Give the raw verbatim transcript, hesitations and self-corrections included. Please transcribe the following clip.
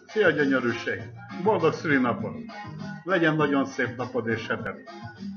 Szia gyönyörűség! Boldog szülinapod! Legyen nagyon szép napod és heted!